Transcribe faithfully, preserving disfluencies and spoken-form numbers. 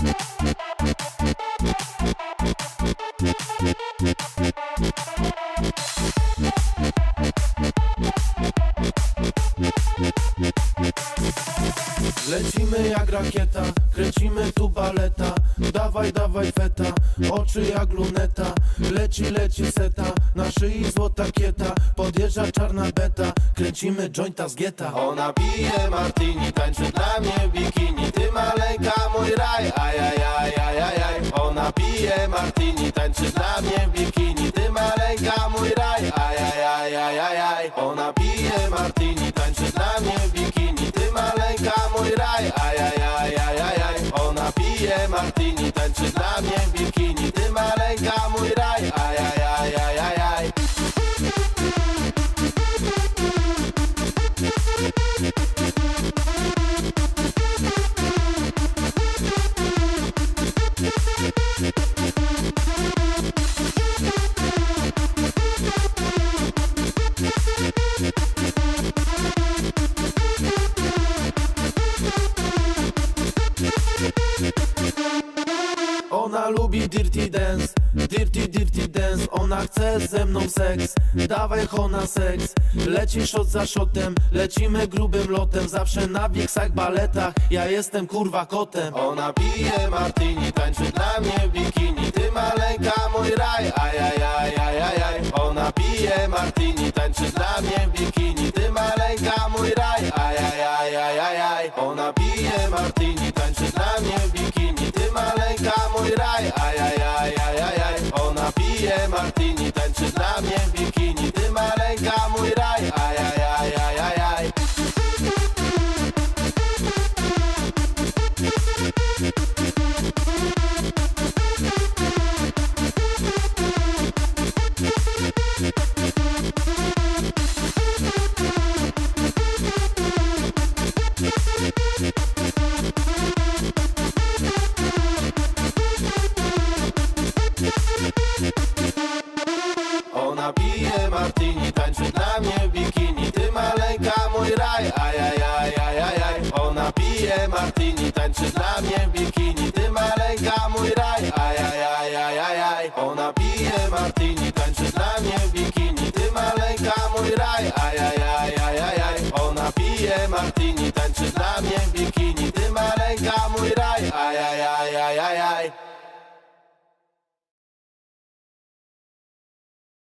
Lecimy jak rakieta, kręcimy tu baleta. Dawaj, dawaj feta, oczy jak luneta. Leci, leci seta, na szyi złota kieta. Podjeżdża czarna beta, kręcimy jointa z getta. Ona pije martini, tańczy dla mnie w bikini. Ty maleńka mój raj, ajajajajajaj. Ona pije martini, tańczy dla mnie w bikini. Ty maleńka mój raj, ajajajajajaj. Ona pije martini, tańczy dla mnie w bikini. Ty maleńka mój raj, ajajajajajaj. Ona pije martini, tańczy dla mnie w bikini. Ty maleńka mój raj, ajajajajajaj. Ona lubi dirty dance, dirty dirty dance. Ona chce ze mną seks, dawaj hona seks. Leci shot za shotem, lecimy grubym lotem. Zawsze na wiksach, baletach, ja jestem kurwa kotem. Ona pije martini, tańczy dla mnie w bikini. Ty maleńka mój raj, ajajajajajaj. Ona pije martini, tańczy dla mnie w bikini. Ty maleńka mój raj, ajajajajajaj. Ona pije martini, tańczy dla mnie